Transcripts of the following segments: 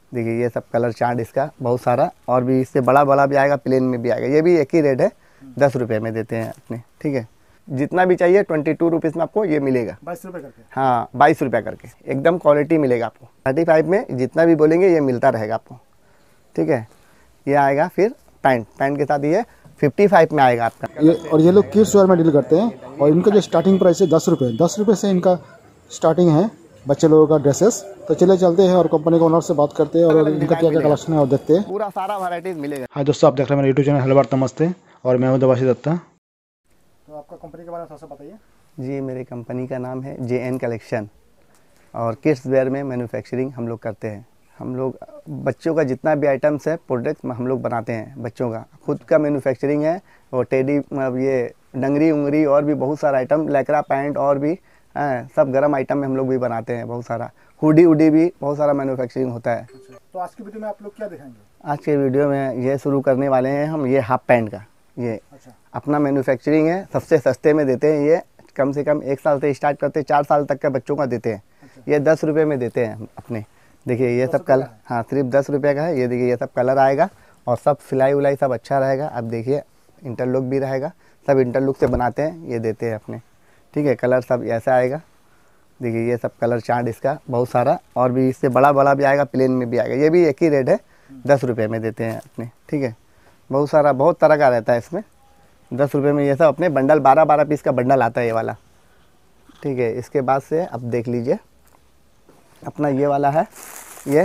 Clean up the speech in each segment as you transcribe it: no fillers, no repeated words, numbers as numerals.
देखिए ये सब कलर चार्ट इसका बहुत सारा, और भी इससे बड़ा बड़ा भी आएगा, प्लेन में भी आएगा। ये भी एक ही रेट है, 10 रुपये में देते हैं अपने, ठीक है। जितना भी चाहिए 22 रुपीज़ में आपको ये मिलेगा, 22 रुपये करके। हाँ 22 रुपये करके, एकदम क्वालिटी मिलेगा आपको। 35 में जितना भी बोलेंगे ये मिलता रहेगा आपको, ठीक है। ये आएगा फिर पैंट के साथ ये 55 में आएगा आपका। और ये लोग किड्स वेयर में डील करते हैं, और इनका जो स्टार्टिंग प्राइस है 10 रुपये, 10 रुपये से इनका स्टार्टिंग है बच्चे लोगों का ड्रेसेस। तो चले चलते हैं और कंपनी के ओनर से बात करते हैं और इनका क्या क्या कलेक्शन है और देखते हैं। पूरा सारा वैरायटीज मिलेगा। हाँ दोस्तों, आप देख रहे हैं मेरा यूट्यूब चैनल हेलो भारत नमस्ते, और मैं हूं देवाशीष दत्ता। तो आपका कंपनी के बारे में थोड़ा सा बताइए। जी, मेरी कंपनी का नाम है JN कलेक्शन, और किड्स वेयर में मैन्युफैक्चरिंग हम लोग करते हैं। हम लोग बच्चों का जितना भी आइटम्स है प्रोडक्ट्स हम लोग बनाते हैं। बच्चों का खुद का मैन्युफैक्चरिंग है, और टेडी ये डंगरी उंगरी और भी बहुत सारा आइटम, लैकरा पैंट और भी सब गर्म आइटम में हम लोग भी बनाते हैं। बहुत सारा हुडी उडी भी बहुत सारा मैन्युफैक्चरिंग होता है। तो आज की वीडियो में आप लोग क्या दिखाएंगे? आज के वीडियो में ये शुरू करने वाले हैं हम, ये हाफ पैंट का ये अपना मैन्युफैक्चरिंग है। सबसे सस्ते में देते हैं ये, कम से कम 1 साल से स्टार्ट करते हैं, 4 साल तक का बच्चों का देते हैं। ये 10 रुपये में देते हैं हम अपने। देखिए ये सब कलर, हाँ सिर्फ 10 रुपये का है। ये देखिए ये सब कलर आएगा, और सब सिलाई उलाई सब अच्छा रहेगा। अब देखिए इंटरलॉक भी रहेगा, सब इंटरलॉक से बनाते हैं, ये देते हैं अपने, ठीक है। कलर सब ऐसा आएगा। देखिए ये सब कलर चार्ट इसका बहुत सारा, और भी इससे बड़ा बड़ा भी आएगा, प्लेन में भी आएगा। ये भी एक ही रेट है, 10 रुपये में देते हैं अपने, ठीक है। बहुत सारा बहुत तरह का रहता है इसमें। 10 रुपये में ये सब अपने बंडल 12-12 पीस का बंडल आता है ये वाला, ठीक है। इसके बाद से अब देख लीजिए अपना ये वाला है, ये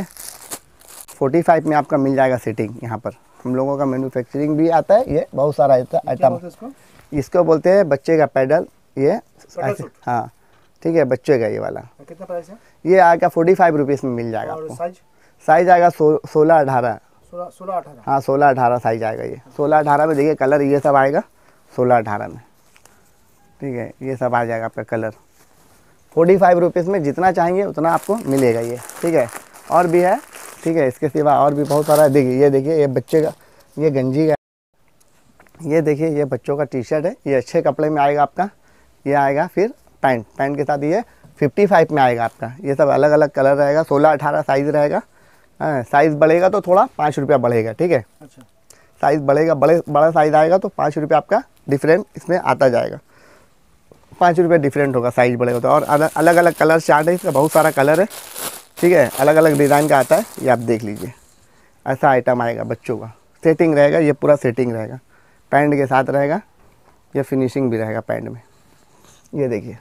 45 में आपका मिल जाएगा सेटिंग। यहाँ पर हम लोगों का मैन्युफैक्चरिंग भी आता है। ये बहुत सारा आइटम, इसको बोलते हैं बच्चे का पैडल, ये हाँ ठीक है, बच्चे का ये वाला। कितना प्राइस है? ये आएगा 45 रुपीज़ में मिल जाएगा आपको। साइज आएगा 16-18, हाँ 16-18 साइज आएगा। ये 16-18 में देखिए कलर ये सब आएगा 16-18 में, ठीक है। ये सब आ जाएगा आपका कलर 45 रुपीज़ में। जितना चाहेंगे उतना आपको मिलेगा ये, ठीक है। और भी है, ठीक है। इसके सिवा और भी बहुत सारा। देखिए ये बच्चे का, ये गंजी का, ये देखिए ये बच्चों का टी शर्ट है। ये अच्छे कपड़े में आएगा आपका। ये आएगा फिर पैंट के साथ ये 55 में आएगा आपका। ये सब अलग अलग कलर रहेगा, 16-18 साइज़ रहेगा। साइज़ बढ़ेगा तो थोड़ा 5 रुपया बढ़ेगा, ठीक है। अच्छा, साइज़ बढ़ेगा, बड़ा साइज़ आएगा तो 5 रुपया आपका डिफरेंट इसमें आता जाएगा। 5 रुपये डिफरेंट होगा साइज़ बढ़ेगा तो। और अलग अलग कलर चार्ट है इसका, बहुत सारा कलर है, ठीक है। अलग अलग डिज़ाइन का आता है, ये आप देख लीजिए। ऐसा आइटम आएगा बच्चों का, सेटिंग रहेगा, ये पूरा सेटिंग रहेगा, पैंट के साथ रहेगा। ये फिनिशिंग भी रहेगा पैंट में। ये देखिए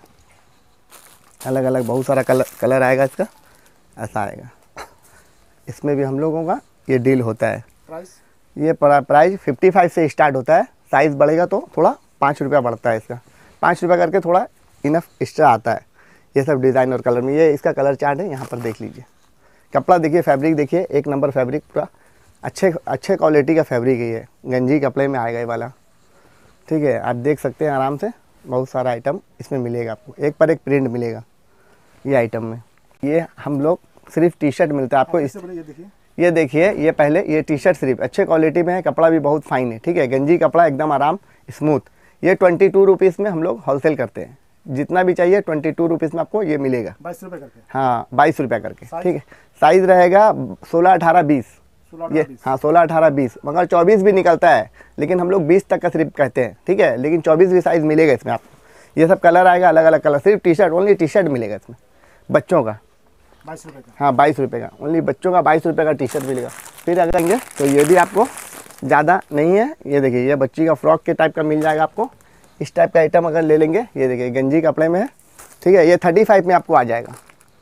अलग अलग बहुत सारा कलर आएगा इसका, ऐसा आएगा। इसमें भी हम लोगों का ये डील होता है। ये प्राइस 55 से स्टार्ट होता है। साइज़ बढ़ेगा तो थोड़ा 5 रुपया बढ़ता है इसका, 5 रुपया करके थोड़ा इनफ एक्स्ट्रा आता है। ये सब डिज़ाइन और कलर में। ये इसका कलर चार्ट है, यहाँ पर देख लीजिए। कपड़ा देखिए, फैब्रिक देखिए, 1 नंबर फैब्रिक, पूरा अच्छे क्वालिटी का फैब्रिक है। ये गंजी कपड़े में आएगा ये वाला, ठीक है। आप देख सकते हैं आराम से, बहुत सारा आइटम इसमें मिलेगा आपको, एक पर एक प्रिंट मिलेगा ये आइटम में। ये हम लोग सिर्फ टी शर्ट मिलता है आपको। ये देखिए ये पहले ये टी शर्ट सिर्फ अच्छे क्वालिटी में है, कपड़ा भी बहुत फाइन है, ठीक है। गंजी कपड़ा एकदम आराम स्मूथ। ये 22 रुपीज़ में हम लोग होलसेल करते हैं। जितना भी चाहिए 22 रुपीज़ में आपको ये मिलेगा, 22 रुपये करके, हाँ 22 रुपये करके, ठीक है। साइज़ रहेगा 16-18-20, ये हाँ 16-18-20, मगर 24 भी निकलता है, लेकिन हम लोग 20 तक का सिर्फ कहते हैं, ठीक है। लेकिन 24 भी साइज़ मिलेगा इसमें आपको। ये सब कलर आएगा, अलग अलग कलर। सिर्फ T shirt, only T shirt मिलेगा इसमें बच्चों का, 22 रुपये का, हाँ 22 रुपये का, ओनली बच्चों का 22 रुपये का टी शर्ट मिलेगा। फिर अगर आएंगे तो ये भी आपको ज़्यादा नहीं है। ये देखिए ये बच्ची का फ्रॉक के टाइप का मिल जाएगा आपको। इस टाइप का आइटम अगर ले लेंगे, ये देखिए गंजी कपड़े में है, ठीक है। ये 35 में आपको आ जाएगा,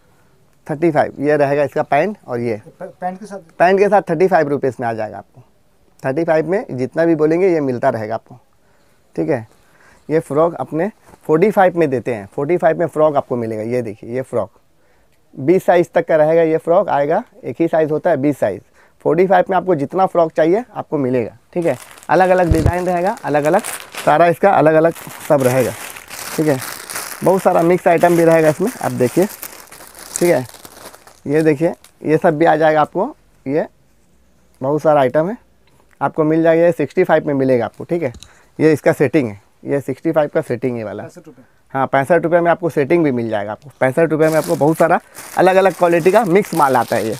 35 ये रहेगा इसका पैंट। और ये पैंट के साथ 35 रुपीज़ में आ जाएगा आपको। 35 में जितना भी बोलेंगे ये मिलता रहेगा आपको, ठीक है। ये फ्रॉक अपने 45 में देते हैं, 45 में फ्रॉक आपको मिलेगा। ये देखिए ये फ्रॉक 20 साइज़ तक का रहेगा। ये फ्रॉक आएगा, एक ही साइज़ होता है 20 साइज़। 45 में आपको जितना फ्रॉक चाहिए आपको मिलेगा, ठीक है। अलग अलग डिज़ाइन रहेगा, अलग अलग सारा इसका अलग अलग सब रहेगा, ठीक है। बहुत सारा मिक्स आइटम भी रहेगा इसमें, आप देखिए, ठीक है। ये देखिए ये सब भी आ जाएगा आपको। ये बहुत सारा आइटम है, आपको मिल जाएगा। ये 65 में मिलेगा आपको, ठीक है। ये इसका सेटिंग है, ये 65 का सेटिंग है वाला, हाँ 65 रुपये में आपको सेटिंग भी मिल जाएगा। आपको 65 रुपये में आपको बहुत सारा अलग अलग क्वालिटी का मिक्स माल आता है।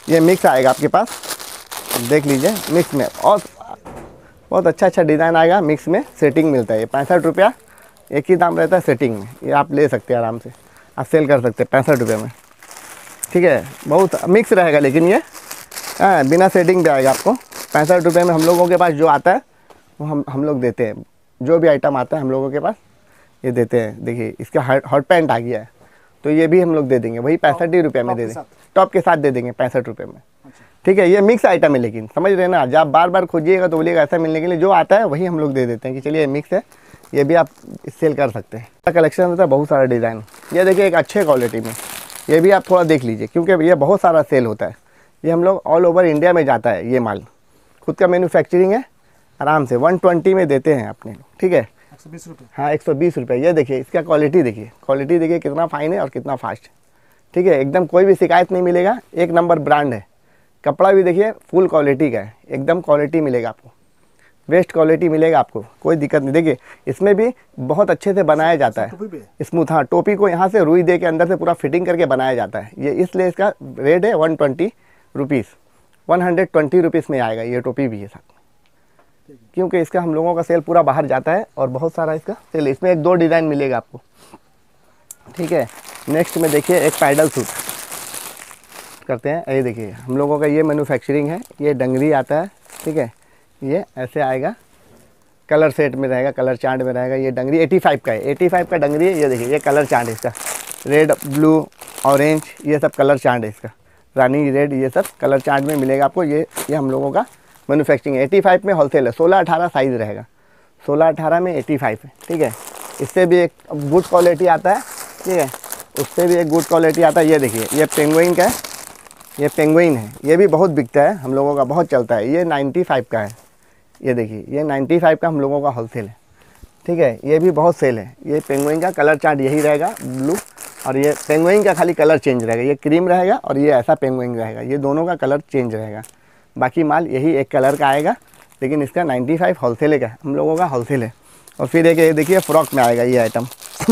ये मिक्स आएगा आपके पास, देख लीजिए मिक्स में, और बहुत अच्छा अच्छा डिज़ाइन आएगा मिक्स में। सेटिंग मिलता है ये 65 रुपया, एक ही दाम रहता है सेटिंग में। ये आप ले सकते हैं आराम से, आप सेल कर सकते हैं 65 रुपये में, ठीक है। बहुत मिक्स रहेगा लेकिन ये बिना सेटिंग पे आएगा आपको 65 रुपये में। हम लोगों के पास जो आता है वो हम लोग देते हैं, जो भी आइटम आता है हम लोगों के पास ये देते हैं। देखिए इसका हॉट पैंट आ गया है, तो ये भी हम लोग दे देंगे, वही 65 रुपये में दे देंगे, टॉप के साथ दे देंगे 65 रुपये में, ठीक है। ये मिक्स आइटम है, लेकिन समझ रहे हैं ना, जब बार बार खोजिएगा तो बोलिएगा ऐसा मिलने के लिए, जो आता है वही हम लोग दे देते हैं कि चलिए ये मिक्स है, ये भी आप सेल कर सकते हैं। कलेक्शन होता है बहुत सारा डिज़ाइन। ये देखिए एक अच्छे क्वालिटी में, ये भी आप थोड़ा देख लीजिए, क्योंकि ये बहुत सारा सेल होता है। ये हम लोग ऑल ओवर इंडिया में जाता है, ये माल खुद का मैन्युफैक्चरिंग है, आराम से 120 में देते हैं अपने लोग, ठीक है। 120 रुपये। हाँ 120 रुपये। ये देखिए इसका क्वालिटी देखिए, क्वालिटी देखिए कितना फाइन है और कितना फास्ट है, ठीक है। एकदम कोई भी शिकायत नहीं मिलेगा, एक नंबर ब्रांड है। कपड़ा भी देखिए फुल क्वालिटी का है, एकदम क्वालिटी मिलेगा आपको, बेस्ट क्वालिटी मिलेगा आपको, कोई दिक्कत नहीं। देखिए इसमें भी बहुत अच्छे से बनाया जाता है स्मूथ। हाँ टोपी को यहाँ से रुई दे के अंदर से पूरा फिटिंग करके बनाया जाता है ये, इसलिए इसका रेट है 120 रुपीज़, 120 रुपीज़ में आएगा ये टोपी भी है साथ में, क्योंकि इसका हम लोगों का सेल पूरा बाहर जाता है और बहुत सारा इसका सेल। इसमें एक दो डिज़ाइन मिलेगा आपको, ठीक है। नेक्स्ट में देखिए एक पैडल सूट करते हैं। ये देखिए हम लोगों का ये मैन्युफैक्चरिंग है, ये डंगरी आता है, ठीक है। ये ऐसे आएगा, कलर सेट में रहेगा, कलर चार्ट में रहेगा। ये डंगरी 85 का है, 85 का डंगरी है। ये देखिए ये कलर चार्ट है इसका, रेड ब्लू ऑरेंज ये सब कलर चार्ट है इसका, रानी रेड ये सब कलर चार्ट में मिलेगा आपको। ये हम लोगों का मैन्युफैक्चरिंग 85 में होलसेल है, 16-18 साइज़ रहेगा, 16-18 में 85 है, ठीक है। इससे भी एक गुड क्वालिटी आता है, ठीक है, उससे भी एक गुड क्वालिटी आता है। ये देखिए ये पेंगुइन का है, ये पेंगुइन है, ये भी बहुत बिकता है हम लोगों का, बहुत चलता है। ये 95 का है, ये देखिए ये 95 का हम लोगों का होलसेल है, ठीक है। ये भी बहुत सेल है। ये पेंगुइन का कलर चार्ट यही रहेगा ब्लू, और ये पेंगुइन का खाली कलर चेंज रहेगा, ये क्रीम रहेगा और ये ऐसा पेंगुइन रहेगा, ये दोनों का कलर चेंज रहेगा। बाकी माल यही एक कलर का आएगा, लेकिन इसका 95 होलसेल का हम लोगों का होलसेल है। और फिर एक ये देखिए फ्रॉक में आएगा ये आइटम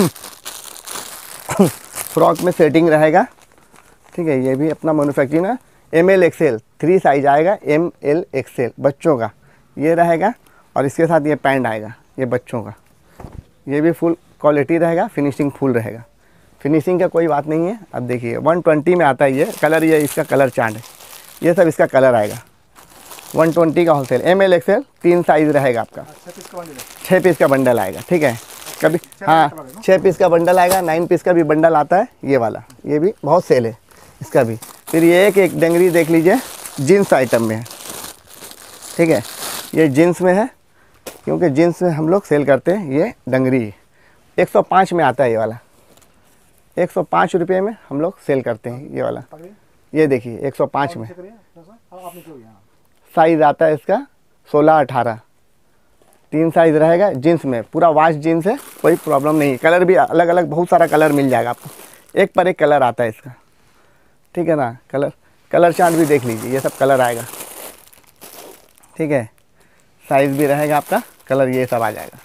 फ्रॉक में सेटिंग रहेगा, ठीक है। ये भी अपना मैन्युफैक्चरिंग है, ML XL 3 साइज आएगा, ML XL बच्चों का ये रहेगा, और इसके साथ ये पैंट आएगा ये बच्चों का। ये भी फुल क्वालिटी रहेगा, फिनिशिंग फुल रहेगा, फिनिशिंग का कोई बात नहीं है। अब देखिए 120 में आता है ये कलर, ये इसका कलर चार्ट है, ये सब इसका कलर आएगा। 120 का होलसेल, ML XL 3 साइज़ रहेगा आपका, 6 पीस का बंडल आएगा, ठीक है। कभी हाँ 6 पीस का बंडल आएगा, 9 पीस का भी बंडल आता है ये वाला, ये भी बहुत सेल है इसका भी। फिर ये एक डंगरी देख लीजिए, जीन्स आइटम में है, ठीक है। ये जीन्स में है, क्योंकि जीन्स में हम लोग सेल करते हैं। ये डंगरी 105 में आता है ये वाला, 105 रुपये में हम लोग सेल करते हैं ये वाला। ये देखिए 105 में साइज़ आता है इसका 16-18, 3 साइज़ रहेगा। जीन्स में पूरा वाश जीन्स है, कोई प्रॉब्लम नहीं। कलर भी अलग अलग बहुत सारा कलर मिल जाएगा आपको, एक पर एक कलर आता है इसका, ठीक है ना। कलर चार्ट भी देख लीजिए, ये सब कलर आएगा, ठीक है। साइज़ भी रहेगा आपका, कलर ये सब आ जाएगा।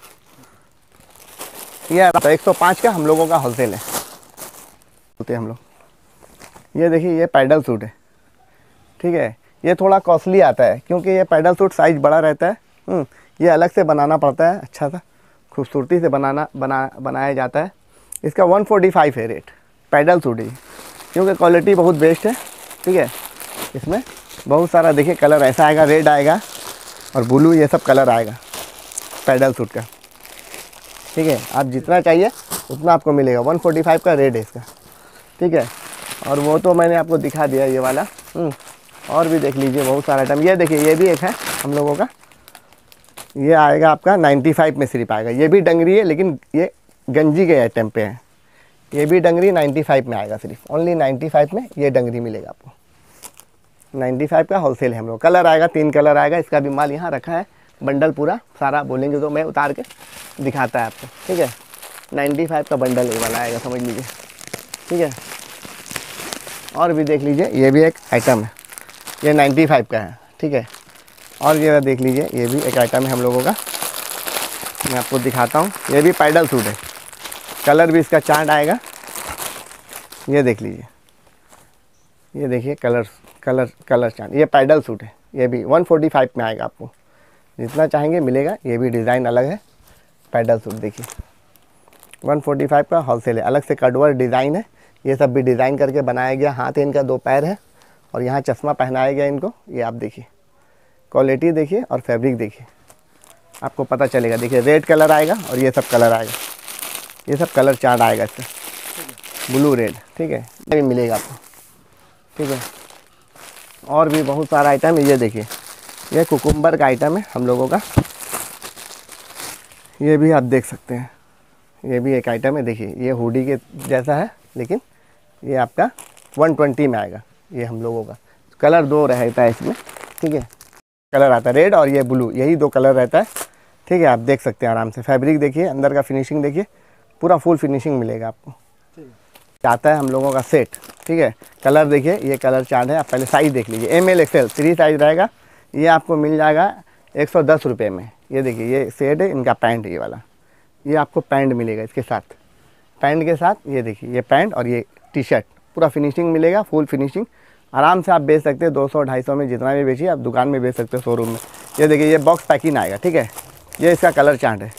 ये 105 का हम लोगों का होलसेल है होते हम लोग। ये देखिए ये पैडल सूट है, ठीक है। ये थोड़ा कॉस्टली आता है, क्योंकि ये पैडल सूट साइज़ बड़ा रहता है। ये अलग से बनाना पड़ता है, अच्छा सा खूबसूरती से बनाया जाता है। इसका 145 है रेट, पैडल सूट ही, क्योंकि क्वालिटी बहुत बेस्ट है, ठीक है। इसमें बहुत सारा देखिए कलर ऐसा आएगा, रेड आएगा और ब्लू, ये सब कलर आएगा पैडल सूट का, ठीक है। आप जितना चाहिए उतना आपको मिलेगा। 145 का रेट है इसका, ठीक है। और वो तो मैंने आपको दिखा दिया ये वाला। और भी देख लीजिए बहुत सारा आइटम। ये देखिए ये भी एक है हम लोगों का, ये आएगा आपका 95 में सिर्फ आएगा। ये भी डंगरी है, लेकिन ये गंजी के आइटम पे है। ये भी डंगरी 95 में आएगा, सिर्फ ओनली 95 में ये डंगरी मिलेगा आपको। 95 का होलसेल है हम लोग। कलर आएगा, 3 कलर आएगा। इसका भी माल यहाँ रखा है, बंडल पूरा सारा बोलेंगे तो मैं उतार के दिखाता है आपको, ठीक है। 95 का बंडल ये वाला आएगा, समझ लीजिए, ठीक है। और भी देख लीजिए, ये भी एक आइटम है, ये 95 का है, ठीक है। और ये देख लीजिए, ये भी एक आइटम है हम लोगों का, मैं आपको दिखाता हूँ। ये भी पैडल सूट है, कलर भी इसका चार्ट आएगा। ये देख लीजिए, ये देखिए कलर चार्ट। ये पैडल सूट है, ये भी 145 में आएगा आपको, जितना चाहेंगे मिलेगा। ये भी डिज़ाइन अलग है, पैडल सूट देखिए 145 का होलसेल है। अलग से कटवर्क डिज़ाइन है, ये सब भी डिज़ाइन करके बनाया गया। हाथ इनका 2 पैर है और यहाँ चश्मा पहनाया गया इनको। ये आप देखिए, क्वालिटी देखिए और फैब्रिक देखिए, आपको पता चलेगा। देखिए रेड कलर आएगा और ये सब कलर आएगा, ये सब कलर चार्ट आएगा इसका, ब्लू रेड, ठीक है, ये भी मिलेगा आपको, ठीक है। और भी बहुत सारा आइटम है। ये देखिए, ये कुकुम्बर का आइटम है हम लोगों का, ये भी आप देख सकते हैं। ये भी एक आइटम है, देखिए ये हुडी के जैसा है, लेकिन ये आपका 120 में आएगा। ये हम लोगों का कलर 2 रहता है इसमें, ठीक है, कलर आता है रेड और ये ब्लू, यही 2 कलर रहता है, ठीक है। आप देख सकते हैं आराम से। फैब्रिक देखिए, अंदर का फिनिशिंग देखिए, पूरा फुल फिनिशिंग मिलेगा आपको। आता है हम लोगों का सेट, ठीक है। कलर देखिए, ये कलर चार्ट है, आप पहले साइज़ देख लीजिए। ML XL 3 साइज़ रहेगा। ये आपको मिल जाएगा 110 रुपये में। ये देखिए, ये सेट है इनका पैंट, ये वाला, ये आपको पैंट मिलेगा इसके साथ, पैंट के साथ। ये देखिए, ये पैंट और ये टी-शर्ट, पूरा फिनिशिंग मिलेगा, फुल फिनिशिंग। आराम से आप बेच सकते हैं 200-250 में, जितना भी बेचिए आप दुकान में बेच सकते हो, शोरूम में। ये देखिए, ये बॉक्स पैकिंग आएगा, ठीक है। ये इसका कलर चार्ट है,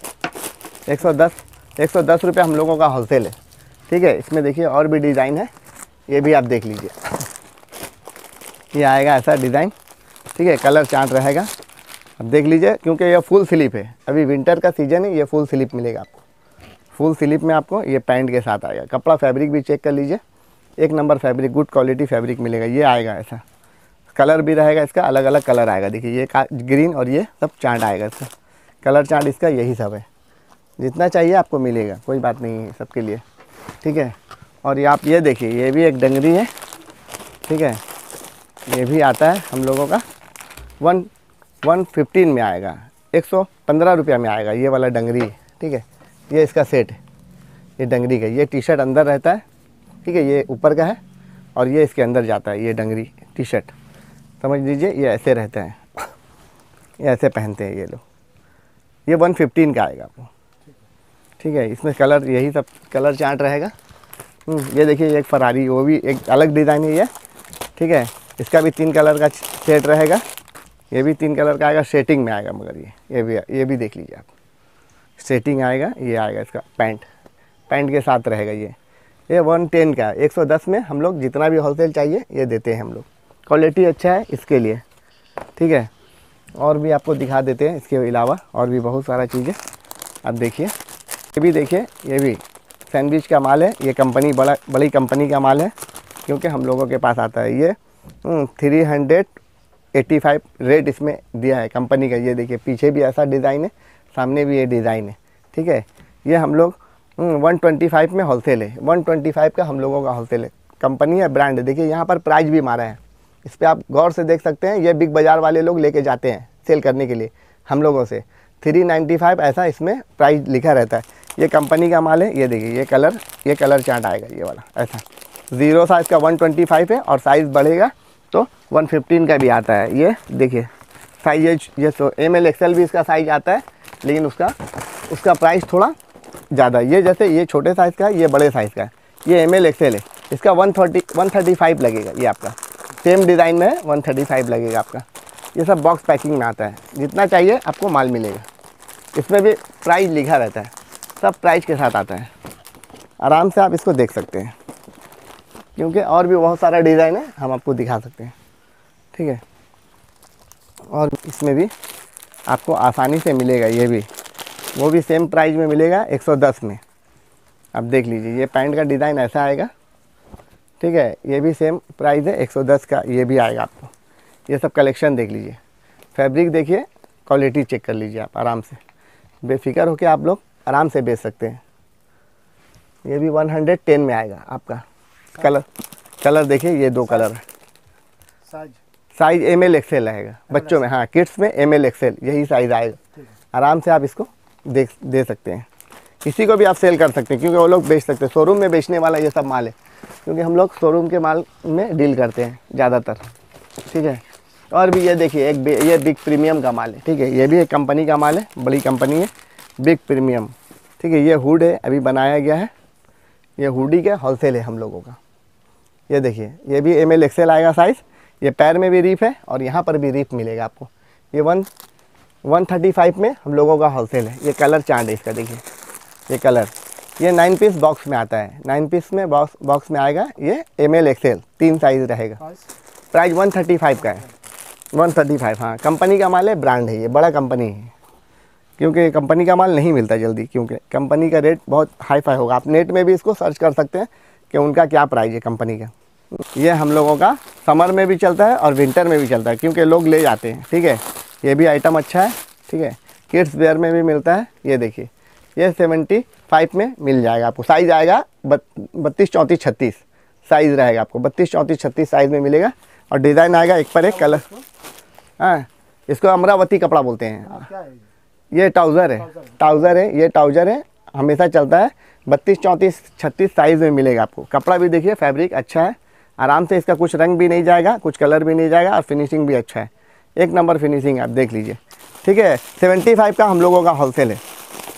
110 रुपये हम लोगों का होलसेल है, ठीक है। इसमें देखिए और भी डिज़ाइन है, ये भी आप देख लीजिए। ये आएगा ऐसा डिज़ाइन, ठीक है, कलर चार्ट रहेगा, अब देख लीजिए। क्योंकि ये फुल स्लीप है, अभी विंटर का सीजन है, ये फुल स्लीप मिलेगा आपको। फुल स्लीप में आपको ये पैंट के साथ आएगा। कपड़ा फैब्रिक भी चेक कर लीजिए, 1 number fabric, good quality fabric मिलेगा। ये आएगा ऐसा, कलर भी रहेगा इसका, अलग अलग कलर आएगा। देखिए ये ग्रीन और ये सब चार्ट आएगा इसका, कलर चार्ट इसका यही सब है। जितना चाहिए आपको मिलेगा, कोई बात नहीं है सबके लिए, ठीक है। और ये आप ये देखिए, ये भी एक डंगरी है, ठीक है। ये भी आता है हम लोगों का 115 में आएगा, 115 रुपये में आएगा। ये वाला डंगरी है, ठीक है। ये इसका सेट है, ये डंगरी का। ये टी-शर्ट अंदर रहता है, ठीक है, ये ऊपर का है और ये इसके अंदर जाता है। ये डंगरी टी-शर्ट समझ लीजिए, ये ऐसे रहता है, ये ऐसे पहनते हैं ये लोग। ये 115 का आएगा आपको, ठीक है। इसमें कलर यही सब कलर चार्ट रहेगा। ये देखिए, एक फरारी, वो भी एक अलग डिज़ाइन है ये, ठीक है। इसका भी 3 कलर का सेट रहेगा, ये भी 3 कलर का आएगा, सेटिंग में आएगा। मगर ये भी देख लीजिए आप, सेटिंग आएगा। ये आएगा इसका पैंट के साथ रहेगा। ये 110 का, 110 में हम लोग जितना भी होलसेल चाहिए ये देते हैं हम लोग। क्वालिटी अच्छा है इसके लिए, ठीक है। और भी आपको दिखा देते हैं, इसके अलावा और भी बहुत सारा चीज़ें आप देखिए। ये भी देखिए, ये भी सैंडविच का माल है। ये कंपनी बड़ी कंपनी का माल है, क्योंकि हम लोगों के पास आता है। ये 385 रेट इसमें दिया है कंपनी का। ये देखिए, पीछे भी ऐसा डिज़ाइन है, सामने भी ये डिज़ाइन है, ठीक है। ये हम लोग 125 में होलसेल है, 125 का हम लोगों का होलसेल है। कंपनी है, ब्रांड है। देखिए यहाँ पर प्राइस भी मारा है, इस पर आप गौर से देख सकते हैं। ये बिग बाज़ार वाले लोग लेके जाते हैं सेल करने के लिए हम लोगों से। 395 ऐसा इसमें प्राइस लिखा रहता है। ये कंपनी का माल है। ये देखिए, ये कलर चार्ट आएगा, ये वाला ऐसा। 0 साइज़ का 125 है और साइज़ बढ़ेगा तो 115 का भी आता है। ये देखिए साइज, ये तो ML XL भी इसका साइज आता है, लेकिन उसका प्राइस थोड़ा ज़्यादा। ये जैसे ये छोटे साइज़ का है, ये बड़े साइज़ का है। ये ML XL है, इसका 135 लगेगा। ये आपका सेम डिज़ाइन में है, 135 लगेगा आपका। ये सब बॉक्स पैकिंग में आता है, जितना चाहिए आपको माल मिलेगा। इसमें भी प्राइस लिखा रहता है, सब प्राइस के साथ आता है। आराम से आप इसको देख सकते हैं, क्योंकि और भी बहुत सारा डिज़ाइन है, हम आपको दिखा सकते हैं, ठीक है। और इसमें भी आपको आसानी से मिलेगा। ये भी वो भी सेम प्राइस में मिलेगा, 110 में। आप देख लीजिए, ये पैंट का डिज़ाइन ऐसा आएगा, ठीक है। ये भी सेम प्राइस है, 110 का ये भी आएगा आपको। ये सब कलेक्शन देख लीजिए, फैब्रिक देखिए, क्वालिटी चेक कर लीजिए आप आराम से, बेफिक्र होकर आप लोग आराम से बेच सकते हैं। ये भी 110 में आएगा आपका। कलर देखिए, ये 2 कलर है। साइज ML XL रहेगा बच्चों में, हाँ किड्स में ML XL यही साइज़ आएगा। आराम से आप इसको दे सकते हैं, किसी को भी आप सेल कर सकते हैं, क्योंकि वो लोग बेच सकते हैं। शोरूम में बेचने वाला ये सब माल है, क्योंकि हम लोग शोरूम के माल में डील करते हैं ज़्यादातर, ठीक है। और भी ये देखिए, ये बिग प्रीमियम का माल है, ठीक है। ये भी एक कंपनी का माल है, बड़ी कंपनी है, बिग प्रीमियम, ठीक है। ये हुड है, अभी बनाया गया है। ये हुडी का होलसेल है हम लोगों का। ये देखिए, ये भी ML XL आएगा साइज़। ये पैर में भी रीफ है और यहाँ पर भी रीफ मिलेगा आपको। ये 135 में हम लोगों का होलसेल है। ये कलर चार्ट है इसका, देखिए ये कलर, ये 9 पीस बॉक्स में आता है। 9 पीस में बॉक्स में आएगा। ये ML XL 3 साइज़ रहेगा। प्राइस 135 का है, 135। हाँ, कंपनी का माल है, ब्रांड है, ये बड़ा कंपनी है, क्योंकि कंपनी का माल नहीं मिलता जल्दी, क्योंकि कंपनी का रेट बहुत हाई फाई होगा। आप नेट में भी इसको सर्च कर सकते हैं कि उनका क्या प्राइस है कंपनी का। ये हम लोगों का समर में भी चलता है और विंटर में भी चलता है, क्योंकि लोग ले जाते हैं। ठीक है, ये भी आइटम अच्छा है। ठीक है, किड्स वेयर में भी मिलता है। ये देखिए, ये 75 में मिल जाएगा आपको। साइज़ आएगा 32, 34, 36 साइज़ रहेगा आपको। 32, 34, 36 साइज़ में मिलेगा। और डिज़ाइन आएगा एक पर एक कलर। हाँ, इसको अमरावती कपड़ा बोलते हैं। ये ट्राउज़र है, ये ट्राउज़र है, हमेशा चलता है। 32, 34, 36 साइज़ में मिलेगा आपको। कपड़ा भी देखिए, फैब्रिक अच्छा है, आराम से इसका कुछ रंग भी नहीं जाएगा, कुछ कलर भी नहीं जाएगा, और फिनिशिंग भी अच्छा है, एक नंबर फिनिशिंग आप देख लीजिए। ठीक है, 75 का हम लोगों का होलसेल है,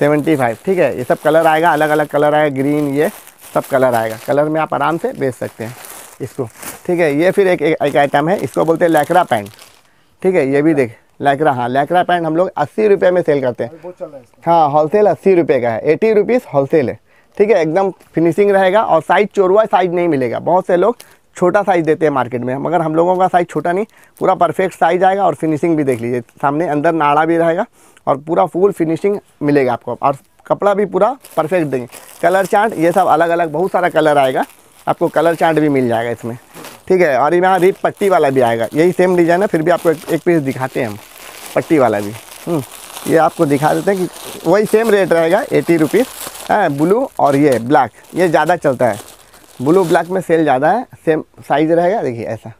75। ठीक है, ये सब कलर आएगा, अलग अलग कलर आएगा, ग्रीन, ये सब कलर आएगा। कलर में आप आराम से बेच सकते हैं इसको। ठीक है, ये फिर एक आइटम है, इसको बोलते हैं लैक्रा पैंट। ठीक है, ये भी देख लैक्रा। हाँ, लैक्रा पैंट हम लोग 80 रुपये में सेल करते हैं। हाँ, होलसेल 80 रुपये का है, 80 रुपीज़ होलसेल है। ठीक है, एकदम फिनिशिंग रहेगा। और साइज़ चोरवा साइज़ नहीं मिलेगा। बहुत से लोग छोटा साइज़ देते हैं मार्केट में, मगर हम लोगों का साइज़ छोटा नहीं, पूरा परफेक्ट साइज़ आएगा। और फिनिशिंग भी देख लीजिए, सामने अंदर नाड़ा भी रहेगा और पूरा फुल फिनिशिंग मिलेगा आपको। और कपड़ा भी पूरा परफेक्ट देंगे। कलर चार्ट ये सब अलग अलग बहुत सारा कलर आएगा आपको, कलर चार्ट भी मिल जाएगा इसमें। ठीक है, और यहाँ रिप पट्टी वाला भी आएगा। यही सेम डिज़ाइन है, फिर भी आपको एक पीस दिखाते हैं हम पट्टी वाला भी। ये आपको दिखा देते हैं कि वही सेम रेट रहेगा, 80 रुपीज़ है। ब्लू और ये ब्लैक, ये ज़्यादा चलता है, ब्लू ब्लैक में सेल ज़्यादा है। सेम साइज़ रहेगा, देखिए ऐसा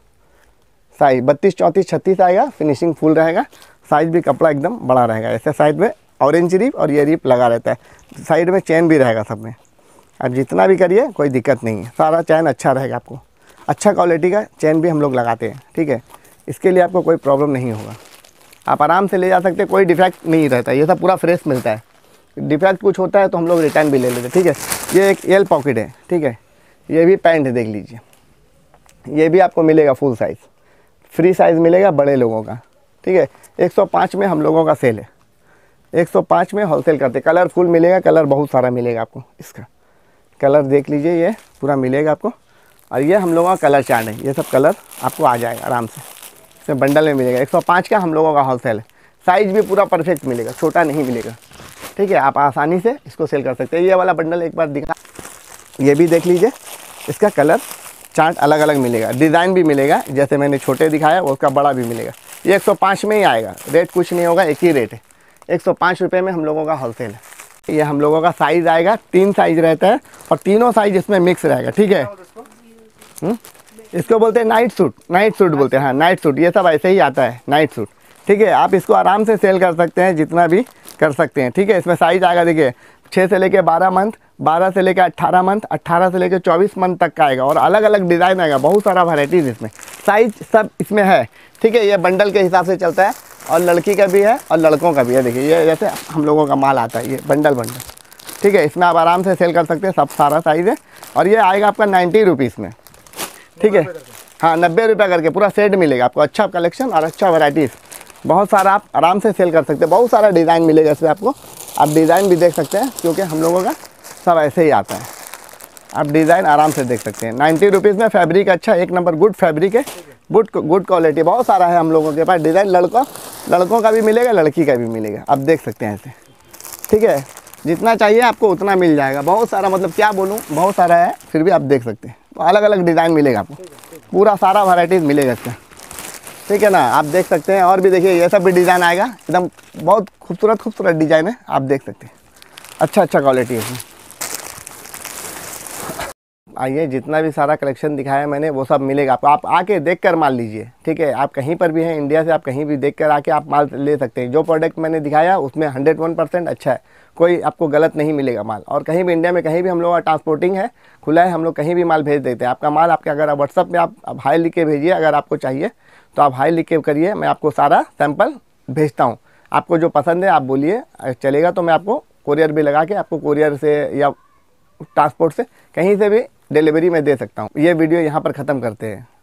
साइज़ 32, 34, 36 आएगा। फिनिशिंग फुल रहेगा, साइज़ भी कपड़ा एकदम बड़ा रहेगा। ऐसे साइड में ऑरेंज रिप और ये रिप लगा रहता है, साइड में चैन भी रहेगा सब में। अब जितना भी करिए कोई दिक्कत नहीं है, सारा चैन अच्छा रहेगा आपको। अच्छा क्वालिटी का चैन भी हम लोग लगाते हैं। ठीक है, इसके लिए आपको कोई प्रॉब्लम नहीं होगा, आप आराम से ले जा सकते हैं, कोई डिफेक्ट नहीं रहता। ये सब पूरा फ्रेश मिलता है। डिफेक्ट कुछ होता है तो हम लोग रिटर्न भी ले लेते हैं। ठीक है, ये एक एल पॉकेट है। ठीक है, ये भी पैंट है, देख लीजिए, ये भी आपको मिलेगा फुल साइज़, फ्री साइज़ मिलेगा बड़े लोगों का। ठीक है, 105 में हम लोगों का सेल है, 105 में होलसेल करते। कलर फुल मिलेगा, कलर बहुत सारा मिलेगा आपको। इसका कलर देख लीजिए, ये पूरा मिलेगा आपको। और ये हम लोगों का कलर चार्ट है, ये सब कलर आपको आ जाएगा आराम से, इसमें बंडल में मिलेगा। 105 का हम लोगों का होलसेल है। साइज़ भी पूरा परफेक्ट मिलेगा, छोटा नहीं मिलेगा। ठीक है, आप आसानी से इसको सेल कर सकते हैं। ये वाला बंडल एक बार दिखा, ये भी देख लीजिए, इसका कलर चार्ट अलग अलग मिलेगा, डिज़ाइन भी मिलेगा। जैसे मैंने छोटे दिखाया उसका बड़ा भी मिलेगा। ये 105 में ही आएगा, रेट कुछ नहीं होगा, एक ही रेट है, 105 रुपये में हम लोगों का होलसेल है। ये हम लोगों का साइज़ आएगा, 3 साइज़ रहता है और तीनों साइज़ इसमें मिक्स रहेगा। ठीक है, इसको बोलते हैं नाइट सूट, नाइट सूट बोलते हैं। हाँ, नाइट सूट, ये सब ऐसे ही आता है, नाइट सूट। ठीक है, आप इसको आराम से सेल कर सकते हैं, जितना भी कर सकते हैं। ठीक है, इसमें साइज़ आएगा, देखिए 6 से लेके 12 मंथ, 12 से लेकर 18 मंथ, 18 से लेकर 24 मंथ तक का आएगा। और अलग अलग डिज़ाइन आएगा, बहुत सारा वैराइटीज़ इसमें, साइज़ सब इसमें है। ठीक है, ये बंडल के हिसाब से चलता है, और लड़की का भी है और लड़कों का भी है। देखिए, ये जैसे हम लोगों का माल आता है, ये बंडल। ठीक है, इसमें आप आराम से सेल कर सकते हैं, सब सारा साइज़ है। और ये आएगा आपका 90 रुपीज़ में। ठीक है, हाँ, 90 रुपये करके पूरा सेट मिलेगा आपको। अच्छा कलेक्शन और अच्छा वैराइटीज़, बहुत सारा आप आराम से सेल कर सकते हैं। बहुत सारा डिज़ाइन मिलेगा इसमें आपको, आप डिज़ाइन भी देख सकते हैं, क्योंकि हम लोगों का सब ऐसे ही आता है। आप डिज़ाइन आराम से देख सकते हैं। 90 रुपीज़ में फैब्रिक अच्छा, एक नंबर गुड फैब्रिक है, गुड क्वालिटी, बहुत सारा है हम लोगों के पास डिज़ाइन। लड़कों का भी मिलेगा, लड़की का भी मिलेगा, आप देख सकते हैं ऐसे। ठीक है, जितना चाहिए आपको उतना मिल जाएगा। बहुत सारा, मतलब क्या बोलूँ, बहुत सारा है, फिर भी आप देख सकते हैं। तो अलग अलग डिज़ाइन मिलेगा आपको, पूरा सारा वैराइटीज़ मिलेगा इसका। ठीक है ना, आप देख सकते हैं। और भी देखिए, ये सब भी डिज़ाइन आएगा, एकदम बहुत खूबसूरत डिज़ाइन है, आप देख सकते हैं। अच्छा क्वालिटी है इसमें। आइए, जितना भी सारा कलेक्शन दिखाया मैंने वो सब मिलेगा आपको, आप आके देख कर माल लीजिए। ठीक है, आप कहीं पर भी हैं इंडिया से, आप कहीं भी देख कर आके आप माल ले सकते हैं। जो प्रोडक्ट मैंने दिखाया उसमें 101% अच्छा है, कोई आपको गलत नहीं मिलेगा माल। और कहीं भी इंडिया में कहीं भी हम लोग का ट्रांसपोर्टिंग है, खुला है, हम लोग कहीं भी माल भेज देते हैं। आपका माल आपके, अगर व्हाट्सअप में आप हाई लिख के भेजिए, अगर आपको चाहिए तो आप हाई लिख के करिए, मैं आपको सारा सैंपल भेजता हूँ। आपको जो पसंद है आप बोलिए, चलेगा तो मैं आपको कोरियर भी लगा के आपको कोरियर से या ट्रांसपोर्ट से कहीं से भी डिलीवरी में दे सकता हूँ। ये वीडियो यहाँ पर ख़त्म करते हैं।